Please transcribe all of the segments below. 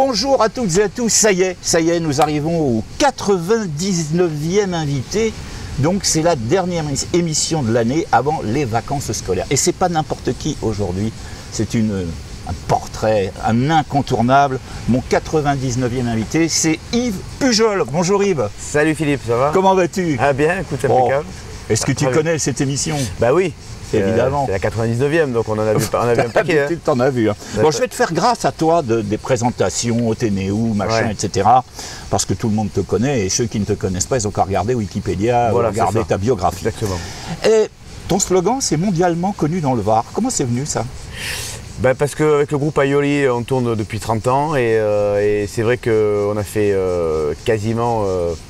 Bonjour à toutes et à tous, ça y est, nous arrivons au 99e invité. Donc c'est la dernière émission de l'année avant les vacances scolaires. Et c'est pas n'importe qui aujourd'hui, c'est un portrait, un incontournable. Mon 99e invité, c'est Yves Pujol. Bonjour Yves. Salut Philippe, ça va? Comment vas-tu? Ah bien, écoute, impeccable. Est-ce que tu connais cette émission? Bah oui. Évidemment. C'est la 99e, donc on en a vu un paquet. Hein. T'en as vu. Hein. Bon, je vais te faire grâce à toi des présentations, Othénéou, machin, etc. Parce que tout le monde te connaît et ceux qui ne te connaissent pas, ils ont qu'à regarder Wikipédia, voilà, regarder ta biographie. Exactement. Et ton slogan, c'est mondialement connu dans le Var. Comment c'est venu ça? Ben parce qu'avec le groupe Aioli, on tourne depuis 30 ans et c'est vrai qu'on a fait quasiment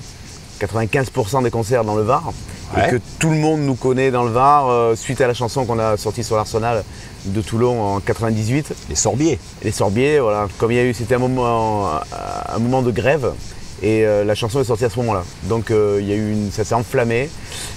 95% des concerts dans le Var. Et que tout le monde nous connaît dans le Var suite à la chanson qu'on a sortie sur l'Arsenal de Toulon en 98. Les Sorbiers. Les Sorbiers, voilà. Comme il y a eu, c'était un moment de grève et la chanson est sortie à ce moment-là. Donc il y a eu ça s'est enflammé.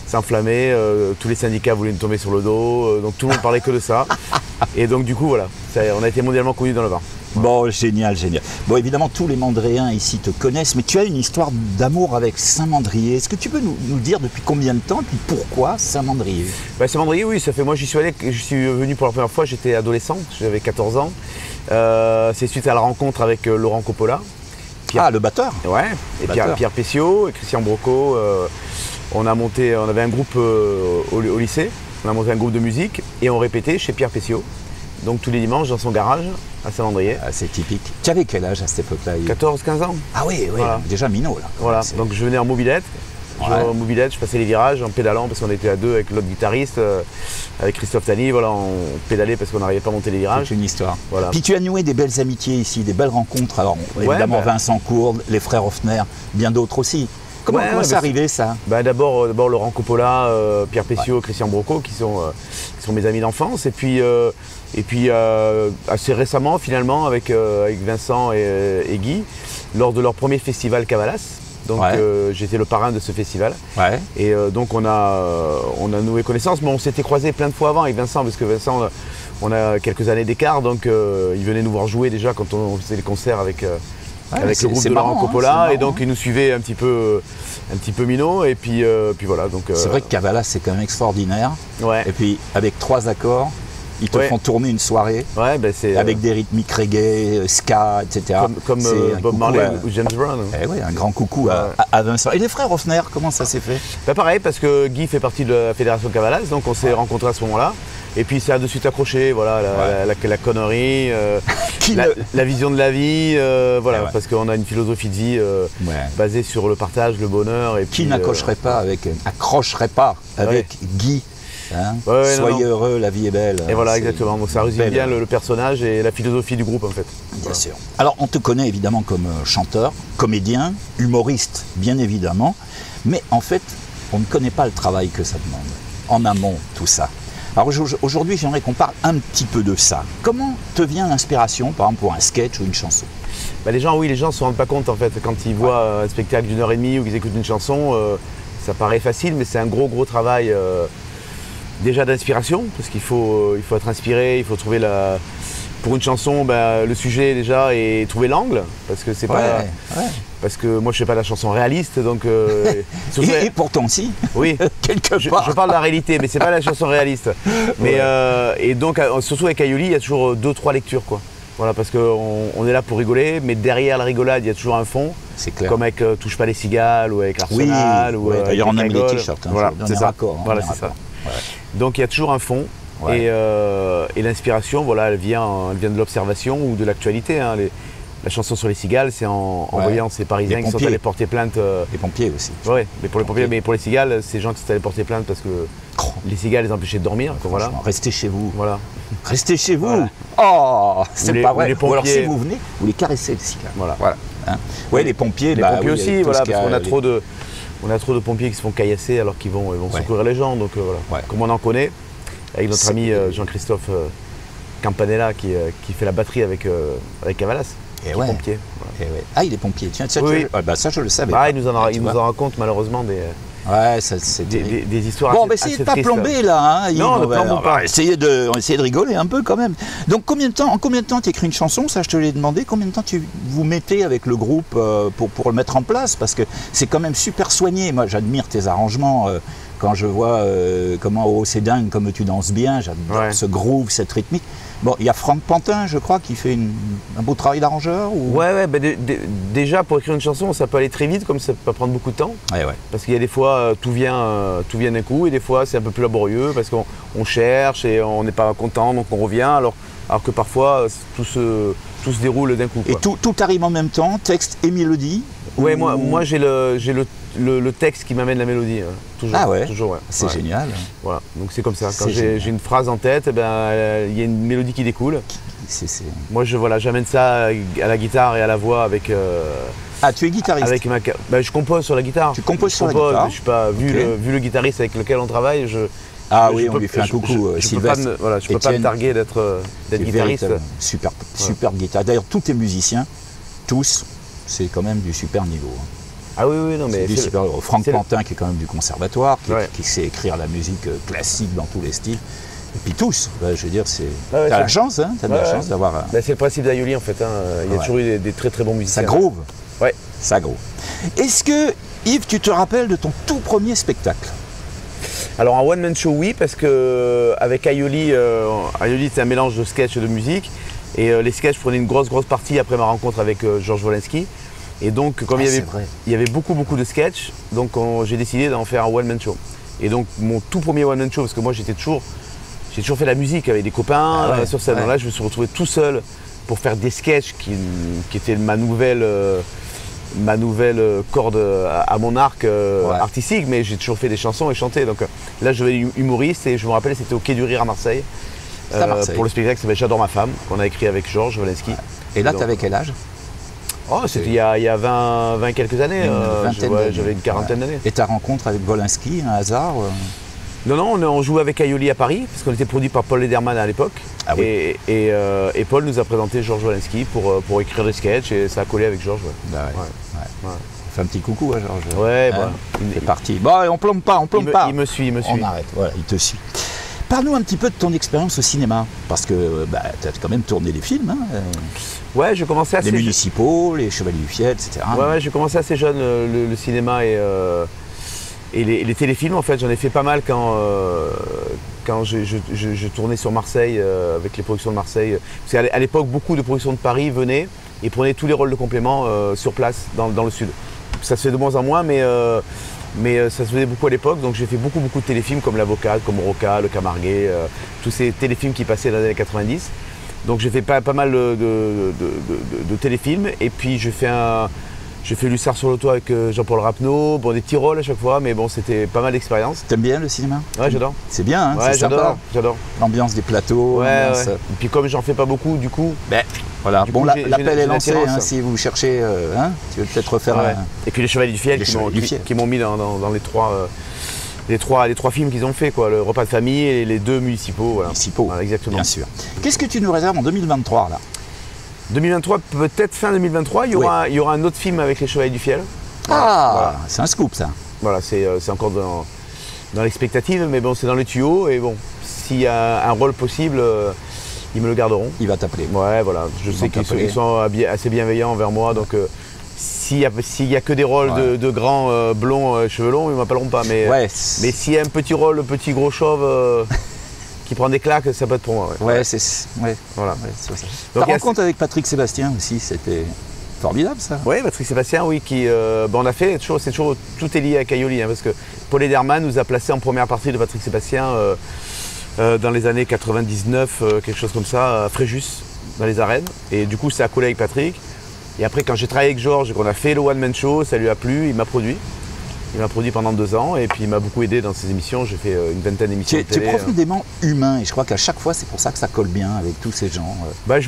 Tous les syndicats voulaient nous tomber sur le dos, donc tout le monde parlait que de ça. Et donc du coup voilà, on a été mondialement connus dans le Var. Bon, génial, génial. Bon, évidemment, tous les Mandriens ici te connaissent, mais tu as une histoire d'amour avec Saint-Mandrier. Est-ce que tu peux nous dire depuis combien de temps, puis pourquoi Saint-Mandrier? Saint-Mandrier, oui, ça fait. Moi, j'y suis allé, je suis venu pour la première fois, j'étais adolescent, j'avais 14 ans. C'est suite à la rencontre avec Laurent Coppola. Le batteur? Ouais, et Pierre Pessiot et Christian Brocco. On avait un groupe au lycée, on a monté un groupe de musique et on répétait chez Pierre Pessiot. Donc tous les dimanches dans son garage à Saint-Mandrier. Ah, c'est typique. Tu avais quel âge à cette époque-là? 14-15 ans. Ah oui, voilà. Déjà minot là. Voilà, donc je venais en mobilette. Je passais les virages en pédalant parce qu'on était à deux avec l'autre guitariste, avec Christophe Tani. Voilà, on pédalait parce qu'on n'arrivait pas à monter les virages. C'est une histoire. Voilà. Puis tu as noué des belles amitiés ici, des belles rencontres. Alors évidemment Vincent Courde, les frères Hoffner, bien d'autres aussi. Comment c'est arrivé ça? D'abord Laurent Coppola, Pierre Pessiot, Christian Brocco qui sont mes amis d'enfance. Et puis assez récemment finalement avec Vincent et Guy, lors de leur premier festival Cavalas. Donc j'étais le parrain de ce festival. Et donc on a noué connaissance, mais on s'était croisés plein de fois avant avec Vincent, parce que Vincent, on a quelques années d'écart, donc il venait nous voir jouer déjà quand on faisait les concerts avec le groupe de Laurent Coppola, et donc il nous suivait un petit peu minot, et puis voilà. C'est vrai que Cavalas c'est quand même extraordinaire. Et puis avec 3 accords, ils te font tourner une soirée avec des rythmiques reggae, ska, etc. Comme Bob Marley ou James Brown. Un grand coucou à Vincent. Et les frères Hoffner, comment ça s'est fait? Pareil, parce que Guy fait partie de la fédération Cavalas, donc on s'est rencontrés à ce moment-là. Et puis ça a de suite accroché, voilà, la connerie, la vision de la vie, parce qu'on a une philosophie de vie basée sur le partage, le bonheur. Et qui n'accrocherait pas avec Guy? Soyez heureux, la vie est belle. Et voilà, exactement. Donc ça résume bien le personnage et la philosophie du groupe en fait. Bien sûr. Alors on te connaît évidemment comme chanteur, comédien, humoriste, bien évidemment. Mais en fait, on ne connaît pas le travail que ça demande. En amont, tout ça. Alors aujourd'hui, j'aimerais qu'on parle un petit peu de ça. Comment te vient l'inspiration, par exemple, pour un sketch ou une chanson? Les gens ne se rendent pas compte en fait. Quand ils voient un spectacle d'1h30 ou qu'ils écoutent une chanson, ça paraît facile, mais c'est un gros travail déjà d'inspiration, parce qu'il faut être inspiré, il faut trouver pour une chanson, le sujet déjà et trouver l'angle, parce que c'est pas... Parce que moi je fais pas de la chanson réaliste, donc... et pourtant si. Oui, quelque part. Je parle de la réalité, mais c'est pas la chanson réaliste. Mais, et donc surtout avec Aioli, il y a toujours 2-3 lectures, quoi. Voilà, parce qu'on est là pour rigoler, mais derrière la rigolade, il y a toujours un fond. C'est clair. Comme avec Touche pas les cigales, ou avec l'Arsenal, ou d'ailleurs on aime les t-shirts, voilà, c'est ça. Voilà, c'est ça. Donc il y a toujours un fond. Et l'inspiration, elle vient de l'observation ou de l'actualité. Hein. La chanson sur les cigales, c'est en voyant ces Parisiens qui sont allés porter plainte. Les pompiers aussi. Oui, mais pour les pompiers, mais pour les cigales, ces gens qui sont allés porter plainte parce que les cigales les empêchaient de dormir. Voilà. Restez chez vous. Voilà. Restez chez vous. Voilà. Oh, c'est pas vrai. Ou alors si vous venez, vous les caressez les cigales. Voilà. Hein. Les pompiers. Les pompiers aussi, parce qu'on a trop de pompiers qui se font caillasser alors qu'ils vont secourir les gens. Donc comme on en connaît, avec notre ami Jean-Christophe Campanella qui fait la batterie avec Cavalas. Pompier. Ah, il est pompier. Tiens, ça, oui. ça je le savais. Il nous en raconte malheureusement Ouais, c'est des histoires bon, assez, mais essayez de assez pas tristes. plomber là, hein, Yves. Non, ne on va plombons pas. essayer on va essayer de rigoler un peu quand même. Donc en combien de temps tu écris une chanson? Ça, je te l'ai demandé. Combien de temps vous mettez avec le groupe pour le mettre en place? Parce que c'est quand même super soigné. Moi, j'admire tes arrangements. Quand je vois comment oh, c'est dingue, comme tu danses bien, j'adore ce groove, cette rythmique. Bon, il y a Franck Pantin, je crois, qui fait un beau travail d'arrangeur ou... Ouais, bah, déjà pour écrire une chanson, ça peut aller très vite, comme ça peut prendre beaucoup de temps. Ouais. Parce qu'il y a des fois, tout vient d'un coup, et des fois, c'est un peu plus laborieux, parce qu'on cherche et on n'est pas content, donc on revient, alors que parfois, tout se déroule d'un coup. Quoi. Et tout arrive en même temps, texte et mélodie? Ouais, moi j'ai le texte qui m'amène la mélodie, toujours. Ah ouais, toujours, ouais. C'est génial. Voilà, donc c'est comme ça. Quand j'ai une phrase en tête, il y a une mélodie qui découle. Moi, j'amène ça à la guitare et à la voix avec. Ah, tu es guitariste? Avec je compose sur la guitare. Tu composes sur la guitare? Je suis pas vu le guitariste avec lequel on travaille. On lui fait un coucou, Sylvestre. Je peux pas me targuer d'être guitariste. Super guitare. D'ailleurs, tous tes musiciens, tous, c'est quand même du super niveau. Ah oui, non mais. Franck Pantin qui est quand même du conservatoire, qui sait écrire la musique classique dans tous les styles. Et puis tous, je veux dire, t'as la chance, hein, t'as de la chance d'avoir. C'est le principe d'Aioli en fait. Il y a toujours eu des très très bons musiciens. Ça groove. Ouais. Ça groove. Est-ce que, Yves, tu te rappelles de ton tout premier spectacle? Alors un one-man show, oui, parce que avec Aioli, c'est un mélange de sketch et de musique. Et les sketchs prenaient une grosse partie après ma rencontre avec Georges Wolinski. Et donc, comme il y avait beaucoup de sketchs, donc j'ai décidé d'en faire un one-man show. Et donc, mon tout premier one-man show, parce que moi j'ai toujours fait la musique avec des copains sur scène. Là, je me suis retrouvé tout seul pour faire des sketchs qui étaient ma nouvelle corde à mon arc artistique, mais j'ai toujours fait des chansons et chanté. Donc là, je vais humoriste et je me rappelle, c'était au Quai du Rire à Marseille. Pour le spectacle qui s'appelle J'adore ma femme, qu'on a écrit avec Georges Wolinski. Et là, tu avais quel âge? Oh, c'était il y a 20 quelques années, j'avais une quarantaine d'années. Et ta rencontre avec Wolinski, un hasard? Non, on jouait avec Aioli à Paris, parce qu'on était produit par Paul Lederman à l'époque. Ah oui. Et Paul nous a présenté Georges Wolinski pour écrire des sketchs, et ça a collé avec Georges. Fais un petit coucou à Georges. Ouais, c'est parti. Bon, on plombe pas. Il me suit. On arrête, voilà, il te suit. Parle-nous un petit peu de ton expérience au cinéma, parce que tu as quand même tourné des films. Ouais, j'ai commencé assez jeune. Les municipaux, les Chevaliers du Fiel, etc. Ouais, j'ai commencé assez jeune le cinéma et les téléfilms. En fait, j'en ai fait pas mal quand je tournais sur Marseille, avec les productions de Marseille. Parce qu'à l'époque, beaucoup de productions de Paris venaient et prenaient tous les rôles de complément sur place, dans le sud. Ça se fait de moins en moins, mais ça se faisait beaucoup à l'époque, donc j'ai fait beaucoup de téléfilms comme L'Avocat, comme Roca, Le Camarguais, tous ces téléfilms qui passaient dans les années 90. Donc j'ai fait pas mal de téléfilms, et puis j'ai fait Lussard sur le toit avec Jean-Paul Rapneau, des petits rôles à chaque fois, mais bon, c'était pas mal d'expérience. T'aimes bien le cinéma? Ouais, j'adore. C'est bien, hein, ouais, c'est sympa. J'adore. L'ambiance des plateaux. Ouais. Et puis comme j'en fais pas beaucoup, du coup... Voilà, bon, l'appel est lancé, si vous cherchez, tu veux peut-être refaire Et puis les Chevaliers du Fiel qui m'ont mis dans les trois films qu'ils ont fait, quoi, le repas de famille et les deux municipaux. Voilà. Voilà, exactement. Bien sûr. Qu'est-ce que tu nous réserves en 2023 là? 2023, peut-être fin 2023, il y aura un autre film avec les Chevaliers du Fiel. Voilà. C'est un scoop ça. Voilà, c'est encore dans l'expectative, mais bon, c'est dans les tuyaux, et bon, s'il y a un rôle possible, ils me le garderont. Il va t'appeler. Ouais, voilà. Je sais qu'ils sont assez bienveillants envers moi, donc s'il y a que des rôles de grands blonds cheveux longs, ils ne m'appelleront pas. Mais s'il y a un petit rôle, le petit gros chauve qui prend des claques, ça peut être pour moi. Voilà. Ça. Ta rencontre avec Patrick Sébastien aussi, c'était formidable ça. Oui, Patrick Sébastien, oui, on a fait, tout est lié à Aioli, parce que Paul Lederman nous a placés en première partie de Patrick Sébastien dans les années 99, quelque chose comme ça, à Fréjus, dans les arènes. Et du coup, ça a collé avec Patrick. Et après, quand j'ai travaillé avec Georges et qu'on a fait le One Man Show, ça lui a plu, il m'a produit. Il m'a produit pendant 2 ans et puis il m'a beaucoup aidé dans ses émissions. J'ai fait une vingtaine d'émissions de télé. Tu es profondément humain et je crois qu'à chaque fois, c'est pour ça que ça colle bien avec tous ces gens. Mais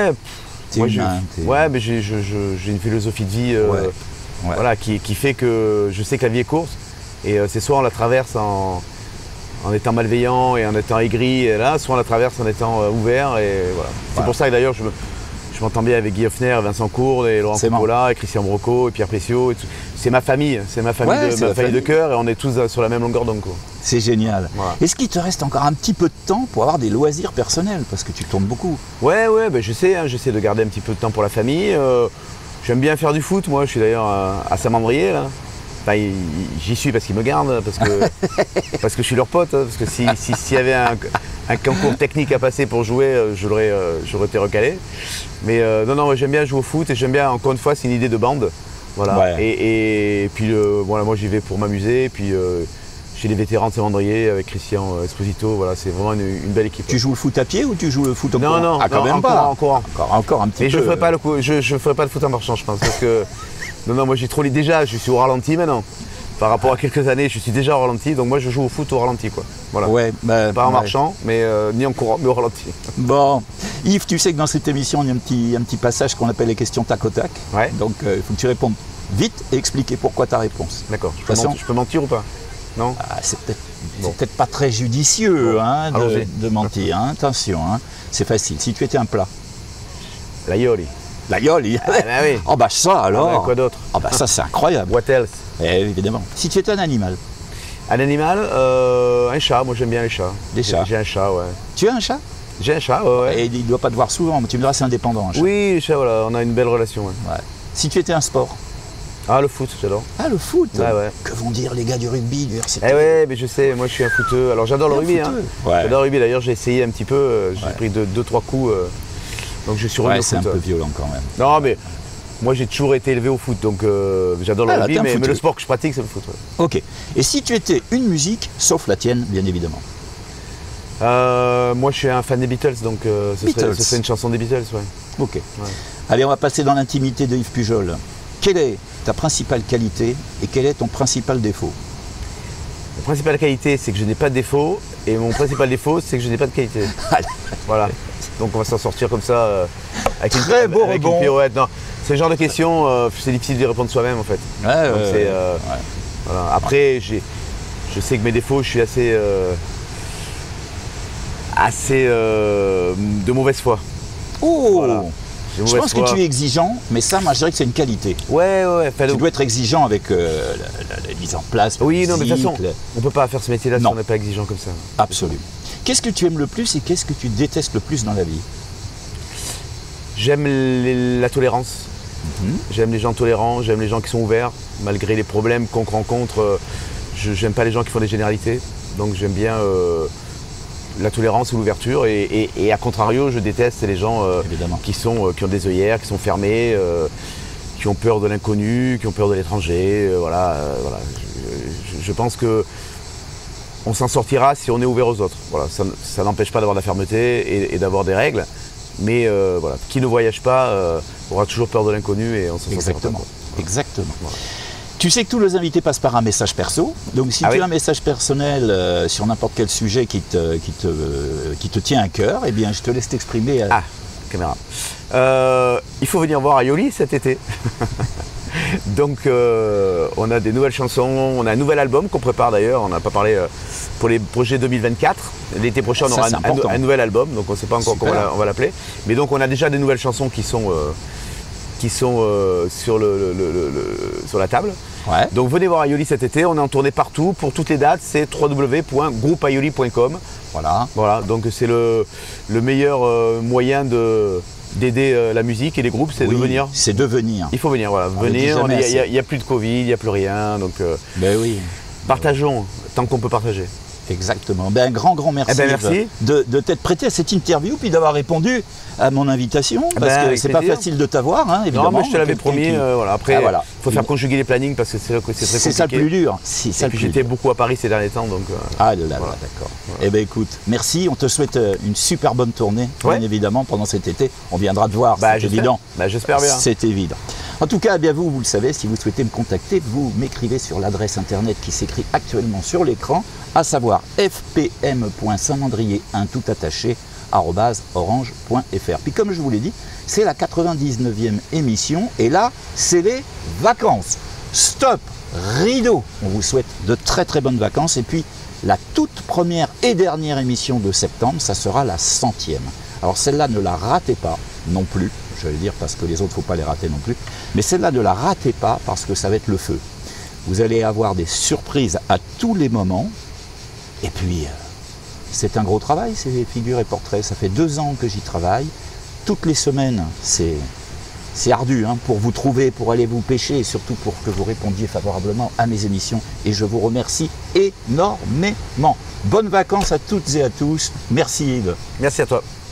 j'ai une philosophie de vie voilà, qui fait que je sais que la vie est courte. Et c'est soit on la traverse en étant malveillant et en étant aigri, et là, soit on la traverse en étant ouvert. Et voilà. C'est pour ça que d'ailleurs, Je m'entends bien avec Guy Hoffner, Vincent Courde, et Laurent Coppola, et Christian Brocco, et Pierre Pessiot. Et c'est ma famille, famille de cœur, et on est tous sur la même longueur d'onde. C'est génial. Voilà. Est-ce qu'il te reste encore un petit peu de temps pour avoir des loisirs personnels? Parce que tu tournes beaucoup. Ouais, ben j'essaie de garder un petit peu de temps pour la famille. J'aime bien faire du foot, moi, je suis d'ailleurs à Saint-Mandrier, là. Enfin, j'y suis parce qu'ils me gardent, parce que je suis leur pote. Parce que s'il y avait un concours technique à passer pour jouer, j'aurais été recalé. Mais non, j'aime bien jouer au foot et j'aime bien, encore une fois, c'est une idée de bande. Voilà. Ouais. Et puis voilà, moi j'y vais pour m'amuser. Et puis chez les vétérans de Saint-Mandrier avec Christian Esposito, voilà, c'est vraiment une belle équipe. Tu joues le foot à pied ou tu joues le foot en courant? Non, en courant. Encore un petit peu. Mais je ne ferai pas le foot en marchant, je pense. Parce que non, moi j'ai trop déjà, je suis au ralenti maintenant. Par rapport à quelques années, je suis déjà au ralenti, donc moi je joue au foot au ralenti, quoi. Voilà. Ouais, pas en marchant, mais ni en courant, mais au ralenti. Bon, Yves, tu sais que dans cette émission, il y a un petit passage qu'on appelle les questions tac au tac. Ouais. Donc il faut que tu répondes vite et expliquer pourquoi ta réponse. D'accord. Je peux mentir ou pas? Non. C'est peut-être pas très judicieux de mentir. Hein. Attention, c'est facile. Si tu étais un plat. L'aioli. L'aioli. Ah bah oui. Oh bah ça alors. Ah bah, quoi d'autre? Ah bah ça c'est incroyable. What else? Évidemment. Si tu étais un animal. Un animal, un chat. Moi j'aime bien les chats. Des chats. J'ai un chat, ouais. Tu as un chat? J'ai un chat, ouais. Et il ne doit pas te voir souvent, mais tu me diras c'est indépendant un chat. Oui, les chats, voilà, on a une belle relation. Ouais. Si tu étais un sport. Ah, le foot, j'adore. Ah, le foot? Ouais. Que vont dire les gars du rugby, du RCT? Ouais, mais je sais, moi je suis un footeux. Alors j'adore le rugby. J'adore le rugby, d'ailleurs j'ai essayé un petit peu, j'ai pris 2-3 coups. Donc je suis revenu au foot. C'est un peu violent quand même. Non, mais moi j'ai toujours été élevé au foot, donc j'adore le rugby, mais le sport que je pratique c'est le foot. Ouais. Ok. Et si tu étais une musique, sauf la tienne, bien évidemment? Moi je suis un fan des Beatles, donc ce serait une chanson des Beatles, ouais. Ok. Ouais. Allez, on va passer dans l'intimité de Yves Pujol. Quelle est ta principale qualité et quel est ton principal défaut? La principale qualité, c'est que je n'ai pas de défaut, et mon principal défaut, c'est que je n'ai pas de qualité. Voilà. Donc on va s'en sortir comme ça, avec une pirouette. Non, c'est le genre de questions, c'est difficile d'y répondre soi-même en fait. Voilà. Après, je sais que mes défauts, je suis assez de mauvaise foi. Oh voilà. Je pense que tu es exigeant, mais ça, moi, je dirais que c'est une qualité. Ouais. Tu dois être exigeant avec la mise en place. Oui, non, mais de toute façon, on ne peut pas faire ce métier-là si on n'est pas exigeant comme ça. Absolument. Qu'est-ce que tu aimes le plus et qu'est-ce que tu détestes le plus dans la vie? J'aime la tolérance. J'aime les gens tolérants, j'aime les gens qui sont ouverts, malgré les problèmes qu'on rencontre. J'aime pas les gens qui font des généralités. Donc j'aime bien la tolérance ou l'ouverture, et à contrario, je déteste les gens qui ont des œillères, qui sont fermés, qui ont peur de l'inconnu, qui ont peur de l'étranger. Voilà. Je pense que on s'en sortira si on est ouvert aux autres. Voilà. Ça n'empêche pas d'avoir de la fermeté et d'avoir des règles, mais voilà. Qui ne voyage pas aura toujours peur de l'inconnu et on s'en sortira pas. Exactement. Voilà. Tu sais que tous les invités passent par un message perso, donc si tu as un message personnel sur n'importe quel sujet qui te tient à cœur, eh bien je te laisse t'exprimer. Caméra. Il faut venir voir Aioli cet été. Donc on a des nouvelles chansons, on a un nouvel album qu'on prépare d'ailleurs, on n'a pas parlé pour les projets 2024. L'été prochain on aura un nouvel album, donc on ne sait pas encore comment on va l'appeler. Mais donc on a déjà des nouvelles chansons qui sont sur la table. Ouais. Donc venez voir Aioli cet été, on est en tournée partout. Pour toutes les dates, c'est www.groupeaioli.com. Voilà, donc c'est le meilleur moyen d'aider la musique et les groupes, c'est de venir. C'est de venir. Il faut venir, voilà. Venir, il n'y a plus de Covid, il n'y a plus rien. Donc partageons tant qu'on peut partager. Exactement. Un grand merci, de t'être prêté à cette interview puis d'avoir répondu à mon invitation parce que c'est pas facile de t'avoir, évidemment. Non, mais je te l'avais promis. Après, il faut faire conjuguer les plannings parce que c'est très compliqué. C'est ça le plus dur. Et puis j'étais beaucoup à Paris ces derniers temps, donc. D'accord. Voilà. Eh bien, écoute, merci. On te souhaite une super bonne tournée, bien évidemment, pendant cet été. On viendra te voir, c'est évident. J'espère bien. C'est évident. En tout cas, vous le savez, si vous souhaitez me contacter, vous m'écrivez sur l'adresse internet qui s'écrit actuellement sur l'écran, à savoir fpm.saintmandrier1 tout attaché @orange.fr. Puis comme je vous l'ai dit, c'est la 99e émission et là, c'est les vacances. Stop, rideau. On vous souhaite de très très bonnes vacances et puis la toute première et dernière émission de septembre, ça sera la 100e. Alors celle-là, ne la ratez pas non plus. j'allais dire, parce que les autres, il ne faut pas les rater non plus. Mais celle-là, ne la ratez pas parce que ça va être le feu. Vous allez avoir des surprises à tous les moments. Et puis, c'est un gros travail, ces figures et portraits. Ça fait 2 ans que j'y travaille. Toutes les semaines, c'est ardu pour vous trouver, pour aller vous pêcher et surtout pour que vous répondiez favorablement à mes émissions. Et je vous remercie énormément. Bonnes vacances à toutes et à tous. Merci Yves. Merci à toi.